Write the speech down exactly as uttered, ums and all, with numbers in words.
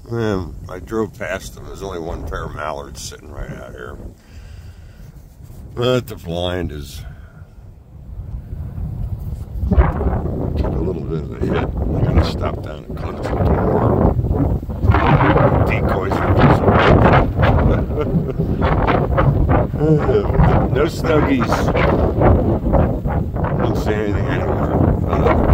Um, I drove past them. There's only one pair of mallards sitting right out here. But the blind is took a little bit of a hit. I gotta stop down and close the door. Decoys are no snuggies. I don't see anything anywhere. Uh,